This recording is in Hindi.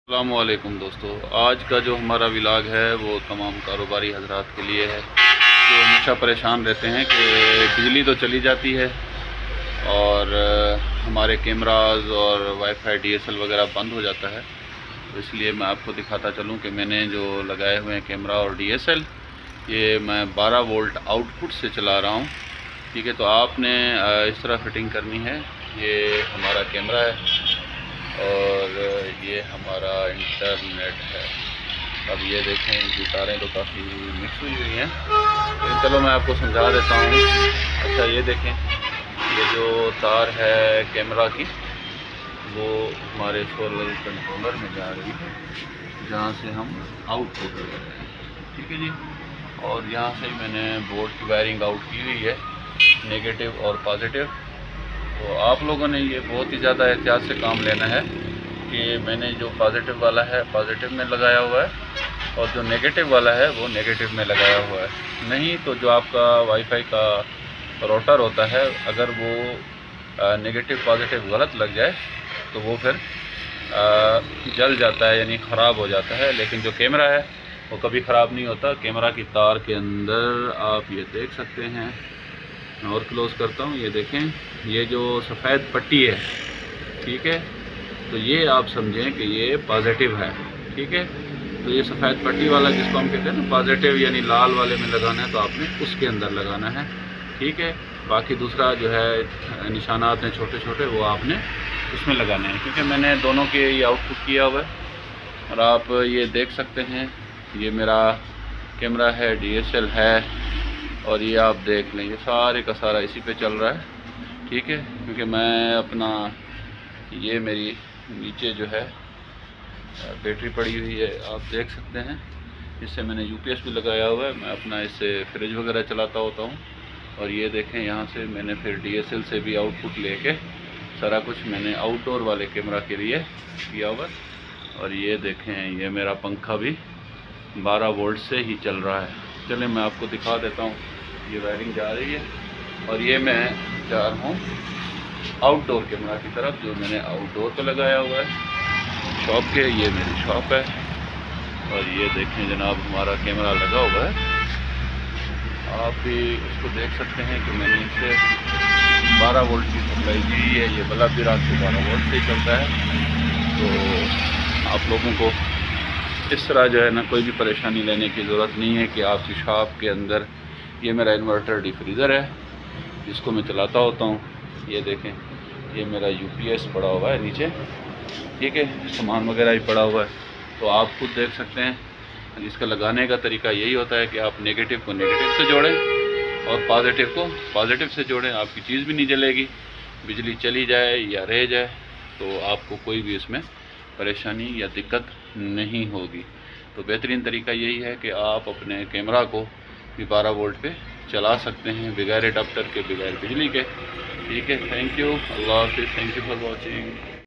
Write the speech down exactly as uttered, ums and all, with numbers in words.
अस्सलामुअलैकुम दोस्तों, आज का जो हमारा व्लॉग है वो तमाम कारोबारी हजरात के लिए है जो हमेशा परेशान रहते हैं कि बिजली तो चली जाती है और हमारे कैमराज और वाईफाई डीएसएल वगैरह बंद हो जाता है। तो इसलिए मैं आपको दिखाता चलूं कि मैंने जो लगाए हुए हैं कैमरा और डीएसएल, ये मैं बारह वोल्ट आउटपुट से चला रहा हूँ। ठीक है, तो आपने इस तरह फिटिंग करनी है। ये हमारा कैमरा है और ये हमारा इंटरनेट है। अब ये देखें, इनकी तारें तो काफ़ी मिक्स हुई हुई हैं, लेकिन चलो मैं आपको समझा देता हूँ। अच्छा, ये देखें, ये जो तार है कैमरा की वो हमारे सोलर कंट्रोलर में जा रही है, जहाँ से हम आउटपुट कर रहे हैं। ठीक है जी, और यहाँ से मैंने बोर्ड की वायरिंग आउट की हुई है, नेगेटिव और पॉजिटिव। तो आप लोगों ने ये बहुत ही ज़्यादा एहतियात से काम लेना है कि मैंने जो पॉजिटिव वाला है पॉजिटिव में लगाया हुआ है और जो नेगेटिव वाला है वो नेगेटिव में लगाया हुआ है। नहीं तो जो आपका वाईफाई का राउटर होता है, अगर वो नेगेटिव पॉजिटिव गलत लग जाए तो वो फिर आ, जल जाता है, यानी ख़राब हो जाता है। लेकिन जो कैमरा है वो कभी ख़राब नहीं होता। कैमरा की तार के अंदर आप ये देख सकते हैं, मैं और क्लोज़ करता हूँ, ये देखें, ये जो सफ़ेद पट्टी है, ठीक है, तो ये आप समझें कि ये पॉजिटिव है। ठीक है, तो ये सफ़ेद पट्टी वाला जिसको हम कहते हैं ना पॉजिटिव, यानी लाल वाले में लगाना है तो आपने उसके अंदर लगाना है। ठीक है, बाकी दूसरा जो है निशानात हैं छोटे छोटे, वो आपने उसमें लगाने हैं, क्योंकि मैंने दोनों के ये आउटपुट किया हुआ है। और आप ये देख सकते हैं, ये मेरा कैमरा है, डीएसएल है, और ये आप देख लें, ये सारे का सारा इसी पे चल रहा है। ठीक है, क्योंकि मैं अपना, ये मेरी नीचे जो है बैटरी पड़ी हुई है, आप देख सकते हैं, इससे मैंने यूपीएस भी लगाया हुआ है। मैं अपना इससे फ्रिज वगैरह चलाता होता हूँ। और ये देखें, यहाँ से मैंने फिर डीएसएल से भी आउटपुट लेके सारा कुछ मैंने आउटडोर वाले कैमरा के लिए किया हुआ है। और ये देखें, ये मेरा पंखा भी बारह वोल्ट से ही चल रहा है। चलें मैं आपको दिखा देता हूँ। ये वायरिंग जा रही है और ये मैं जा रहा हूँ आउटडोर कैमरा की तरफ, जो मैंने आउटडोर पे लगाया हुआ है शॉप के। ये मेरी शॉप है और ये देखें जनाब, हमारा कैमरा लगा हुआ है। आप भी इसको देख सकते हैं कि मैंने इसे बारह वोल्ट की सप्लाई दी है। ये बल्ब भी रात को बारह वोल्ट से ही चलता है। तो आप लोगों को इस तरह जो है ना, कोई भी परेशानी लेने की ज़रूरत नहीं है कि आपकी शॉप के अंदर, ये मेरा इन्वर्टर डिफ्रीज़र है जिसको मैं चलाता होता हूँ। ये देखें, ये मेरा यूपीएस पड़ा हुआ है नीचे। ठीक है, सामान वगैरह भी पड़ा हुआ है। तो आप खुद देख सकते हैं, इसका लगाने का तरीका यही होता है कि आप नेगेटिव को नेगेटिव से जोड़ें और पॉजिटिव को पॉजिटिव से जोड़ें। आपकी चीज़ भी नहीं जलेगी, बिजली चली जाए या रह जाए तो आपको कोई भी इसमें परेशानी या दिक्कत नहीं होगी। तो बेहतरीन तरीका यही है कि आप अपने कैमरा को भी बारह वोल्ट पे चला सकते हैं, बगैर एडाप्टर के, बगैर बिजली के। ठीक है, थैंक यू, अल्लाह हाफिज़, थैंक यू फॉर वॉचिंग।